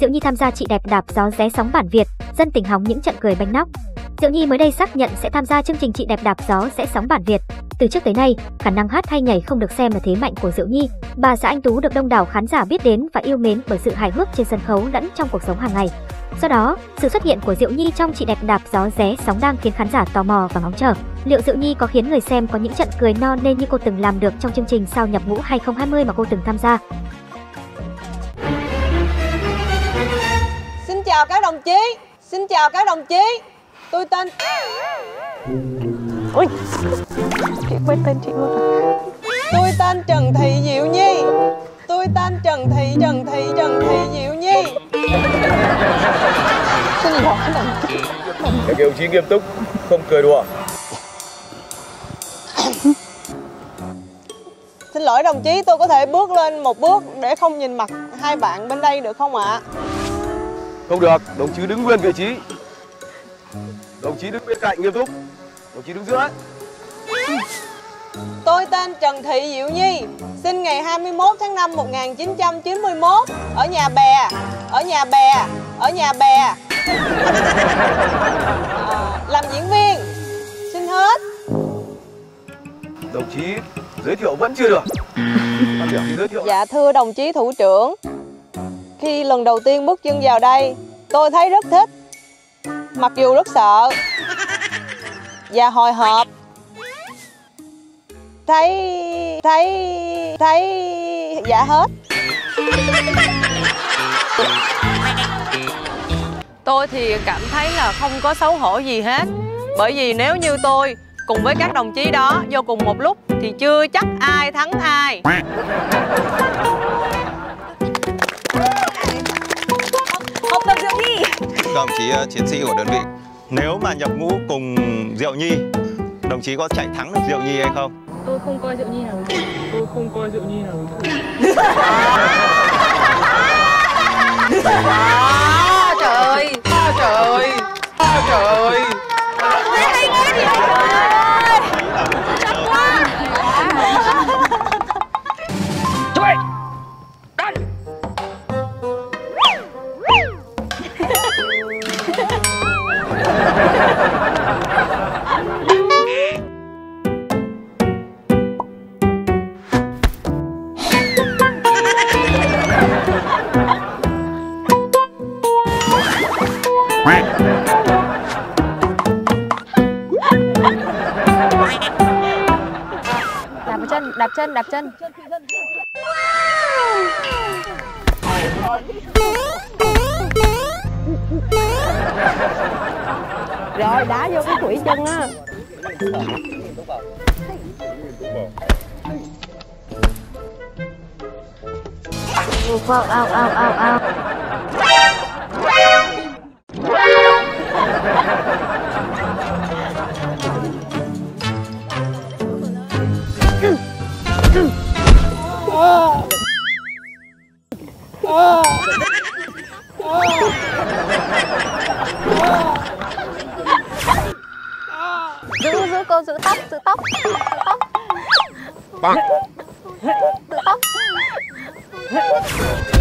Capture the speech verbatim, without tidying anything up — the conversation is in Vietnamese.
Diệu Nhi tham gia Chị Đẹp Đạp Gió Ré Sóng bản Việt, dân tình hóng những trận cười bánh nóc. Diệu Nhi mới đây xác nhận sẽ tham gia chương trình Chị Đẹp Đạp Gió Rẽ Sóng bản Việt. Từ trước tới nay, khả năng hát hay nhảy không được xem là thế mạnh của Diệu Nhi. Bà xã Anh Tú được đông đảo khán giả biết đến và yêu mến bởi sự hài hước trên sân khấu lẫn trong cuộc sống hàng ngày. Do đó, sự xuất hiện của Diệu Nhi trong Chị Đẹp Đạp Gió Ré Sóng đang khiến khán giả tò mò và ngóng chờ. Liệu Diệu Nhi có khiến người xem có những trận cười no nê như cô từng làm được trong chương trình Sao Nhập Ngũ hai không hai không mà cô từng tham gia? Xin chào các đồng chí, xin chào các đồng chí. Tôi tên... Ôi, chị quên tên chị luôn rồi. Tôi tên Trần Thị Diệu Nhi. Tôi tên Trần Thị, Trần Thị, Trần Thị Diệu Nhi. Các đồng chí nghiêm túc, không cười đùa. Xin lỗi đồng chí, tôi có thể bước lên một bước để không nhìn mặt hai bạn bên đây được không ạ? Không được, đồng chí đứng nguyên vị trí. Đồng chí đứng bên cạnh nghiêm túc. Đồng chí đứng giữa ấy. Tôi tên Trần Thị Diệu Nhi, sinh ngày hai mươi mốt tháng năm một nghìn chín trăm chín mươi mốt, ở nhà Bè, ở nhà Bè, ở nhà Bè. À, làm diễn viên. Xin hết. Đồng chí giới thiệu vẫn chưa được. Giới thiệu. Dạ thưa đồng chí thủ trưởng, khi lần đầu tiên bước chân vào đây, tôi thấy rất thích. Mặc dù rất sợ và hồi hộp. Thấy... thấy... thấy... dạ hết. Tôi thì cảm thấy là không có xấu hổ gì hết. Bởi vì nếu như tôi cùng với các đồng chí đó vô cùng một lúc thì chưa chắc ai thắng ai. Học tập Diệu Nhi. Đồng chí chiến sĩ của đơn vị, nếu mà nhập ngũ cùng Diệu Nhi, đồng chí có chạy thắng được Diệu Nhi hay không? Tôi không coi Diệu Nhi nào được. Tôi không coi Diệu Nhi nào được. À, trời ơi, à, trời ơi, à, trời ơi. Hay nghe gì ơi. Chắc quá. Thôi, đánh. Đạp chân, đạp chân, đạp chân. Rồi đá vô cái quỷ chân á. Wow, ao, ao, ao, ao. Giữ, giữ cô, giữ tóc, giữ tóc, giữ tóc. Giữ tóc.